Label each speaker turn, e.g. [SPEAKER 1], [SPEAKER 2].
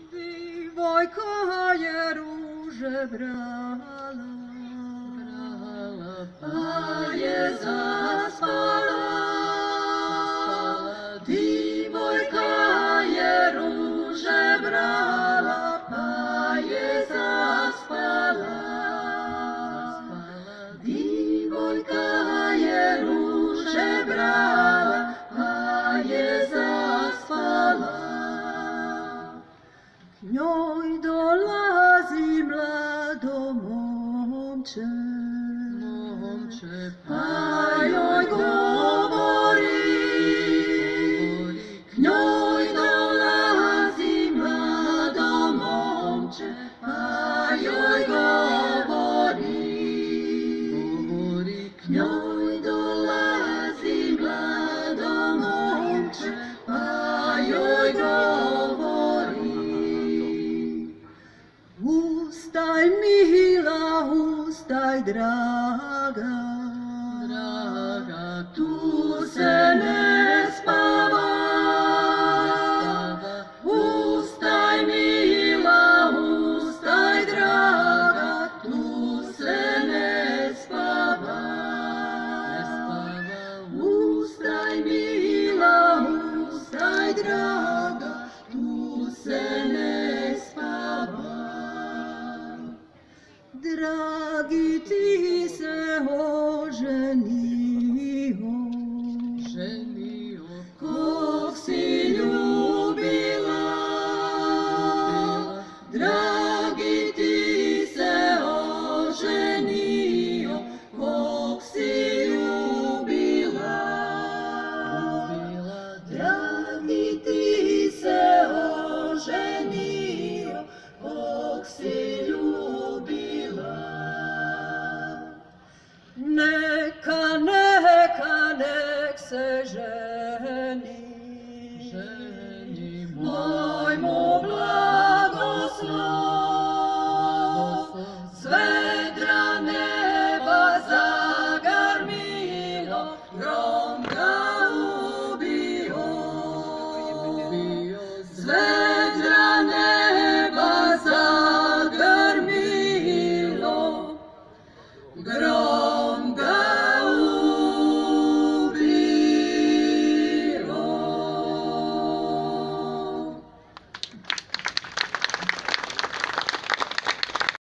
[SPEAKER 1] Divojka je ruže brala, pa je zaspala. Divojka je ruže brala, pa je zaspala. Divojka je ruže brala, pa je zaspala. K njoj dolazi mlado momče, pa joj govori. K njoj dolazi mlado momče, pa joj govori. K njoj dolazi mlado momče, pa joj govori. Ustaj mila, ustaj draga, tu se ne spava. Ustaj mila, ustaj draga, tu se ne spava. Ustaj mila, ustaj draga, tu se ne spava. Dragi, ti se oženio, kog si ljubila. Dragi, ti se oženio, kog si ljubila. Dragi, ti se oženio, kog si ljubila. Neka, nek se ženi, moj mu blagoslov. Svedra neba zagarmilo, grom ga ubio. Svedra neba zagarmilo, grom